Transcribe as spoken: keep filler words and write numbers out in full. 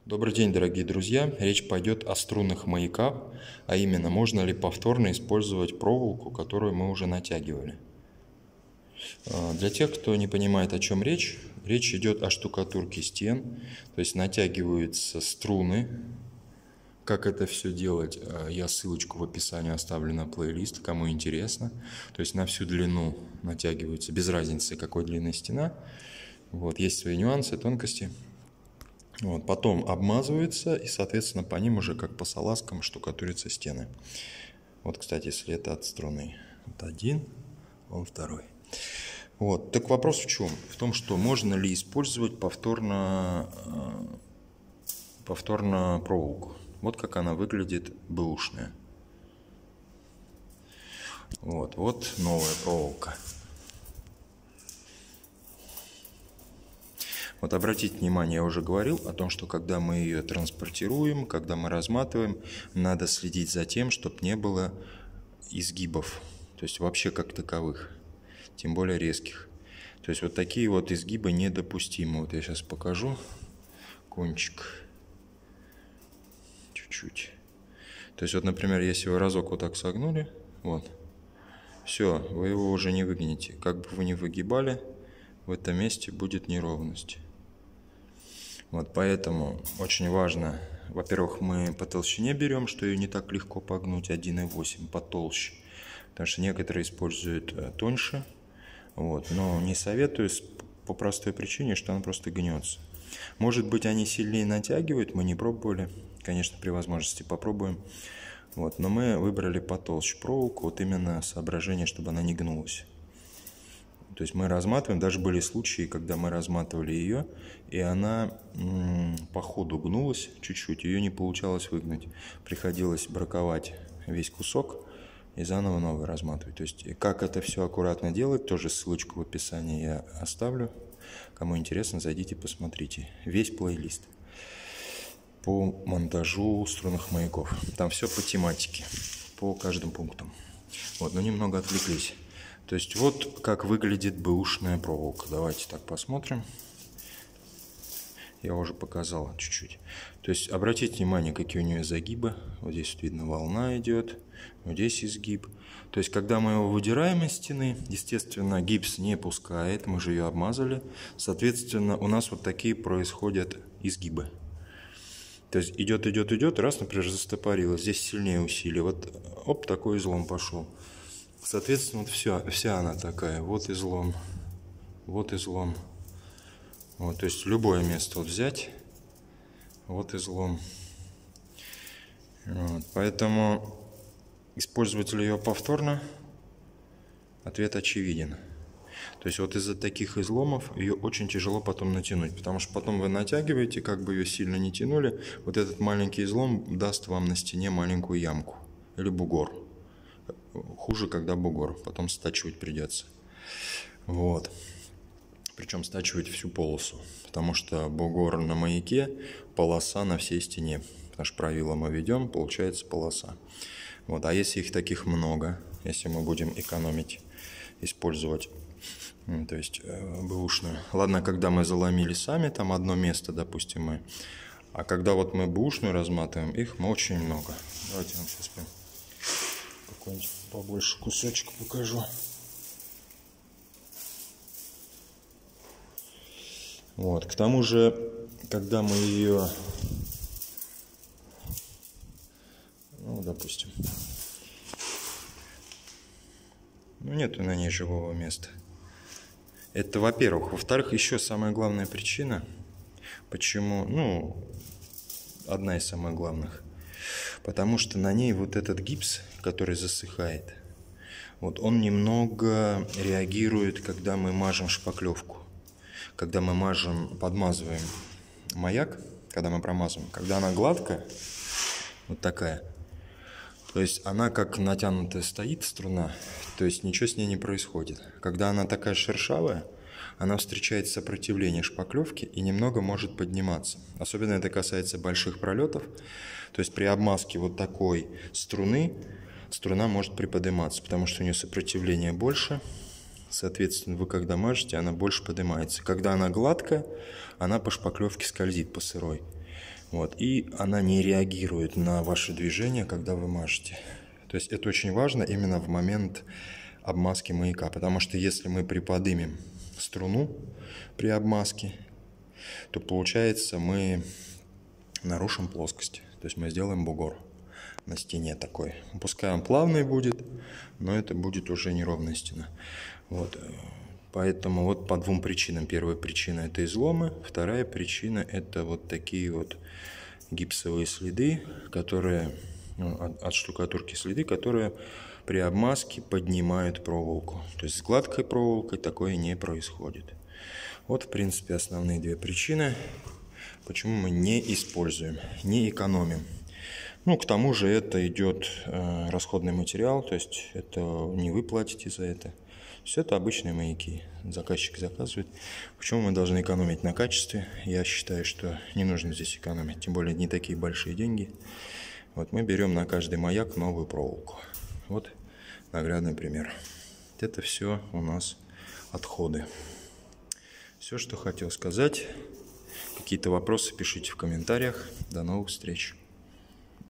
Добрый день, дорогие друзья! Речь пойдет о струнных маяках, а именно, можно ли повторно использовать проволоку, которую мы уже натягивали. Для тех, кто не понимает, о чем речь, речь идет о штукатурке стен, то есть натягиваются струны. Как это все делать, я ссылочку в описании оставлю на плейлист, кому интересно. То есть на всю длину натягиваются, без разницы, какой длины стена. Вот, есть свои нюансы, тонкости. Вот, потом обмазывается, и, соответственно, по ним уже как по салазкам штукатурятся стены. Вот, кстати, след от струны. Вот один, он второй. Вот, так вопрос в чем? В том, что можно ли использовать повторно, повторно проволоку. Вот как она выглядит бэушная. Вот, вот новая проволока. Вот обратите внимание, я уже говорил о том, что когда мы ее транспортируем, когда мы разматываем, надо следить за тем, чтобы не было изгибов, то есть вообще как таковых, тем более резких. То есть вот такие вот изгибы недопустимы. Вот я сейчас покажу кончик чуть-чуть. То есть вот, например, если вы разок вот так согнули, вот, все, вы его уже не выгнете. Как бы вы ни выгибали, в этом месте будет неровность. Вот поэтому очень важно, во-первых, мы по толщине берем, что ее не так легко погнуть, один и восемь, потолще. Потому что некоторые используют тоньше, вот, но не советую по простой причине, что она просто гнется. Может быть, они сильнее натягивают, мы не пробовали, конечно, при возможности попробуем. Вот, но мы выбрали потолще проволоку, вот именно соображение, чтобы она не гнулась. То есть мы разматываем, даже были случаи, когда мы разматывали ее, и она м, по ходу гнулась чуть-чуть, ее не получалось выгнуть. Приходилось браковать весь кусок и заново новый разматывать. То есть как это все аккуратно делать, тоже ссылочку в описании я оставлю. Кому интересно, зайдите, посмотрите. Весь плейлист по монтажу струнных маяков. Там все по тематике, по каждым пунктам. Вот, но немного отвлеклись. То есть вот как выглядит бэушная проволока. Давайте так посмотрим. Я уже показал чуть-чуть. То есть обратите внимание, какие у нее загибы. Вот здесь вот видно, волна идет. Вот здесь изгиб. То есть когда мы его выдираем из стены, естественно, гипс не пускает. Мы же ее обмазали. Соответственно, у нас вот такие происходят изгибы. То есть идет, идет, идет. Раз, например, застопорилось. Здесь сильнее усилие. Вот оп, такой излом пошел. Соответственно, вот вся, вся она такая. Вот излом, вот излом. Вот, то есть любое место вот взять, вот излом. Вот, поэтому использовать ли ее повторно? Ответ очевиден. То есть вот из-за таких изломов ее очень тяжело потом натянуть, потому что потом вы натягиваете, как бы ее сильно не тянули, вот этот маленький излом даст вам на стене маленькую ямку или бугор. Хуже, когда бугор, потом стачивать придется. Вот. Причем стачивать всю полосу, потому что бугор на маяке, полоса на всей стене. Потому что правило мы ведем, получается полоса. Вот. А если их таких много, если мы будем экономить, использовать, то есть э, бэушную. Ладно, когда мы заломили сами, там одно место, допустим, мы. А когда вот мы бэушную разматываем, их мы очень много. Давайте вам сейчас прям какой-нибудь побольше кусочек покажу. Вот, к тому же, когда мы ее, ну, допустим, ну, нету на ней живого места. Это, во-первых. Во-вторых, еще самая главная причина, почему, ну, одна из самых главных, потому что на ней вот этот гипс, который засыхает, вот он немного реагирует, когда мы мажем шпаклевку. Когда мы мажем, подмазываем маяк, когда мы промазываем, когда она гладкая, вот такая, то есть она как натянутая стоит струна, то есть ничего с ней не происходит. Когда она такая шершавая, она встречает сопротивление шпаклевки и немного может подниматься. Особенно это касается больших пролетов, то есть при обмазке вот такой струны, струна может приподниматься, потому что у нее сопротивление больше. Соответственно, вы когда мажете, она больше поднимается. Когда она гладкая, она по шпаклевке скользит по сырой. Вот, и она не реагирует на ваши движения, когда вы мажете. То есть это очень важно именно в момент обмазки маяка, потому что если мы приподнимем струну при обмазке, то получается мы нарушим плоскость, то есть мы сделаем бугор на стене такой. Пускай он плавный будет, но это будет уже неровная стена. Вот. Поэтому вот по двум причинам. Первая причина – это изломы, вторая причина – это вот такие вот гипсовые следы, которые, ну, от, от штукатурки следы, которые при обмазке поднимают проволоку. То есть с гладкой проволокой такое не происходит. Вот, в принципе, основные две причины, почему мы не используем, не экономим. Ну, к тому же это идет э, расходный материал, то есть это не вы платите за это. Все это обычные маяки. Заказчик заказывает. Почему мы должны экономить на качестве? Я считаю, что не нужно здесь экономить. Тем более не такие большие деньги. Вот мы берем на каждый маяк новую проволоку. Вот наглядный пример. Это все у нас отходы. Все, что хотел сказать. Какие-то вопросы пишите в комментариях. До новых встреч.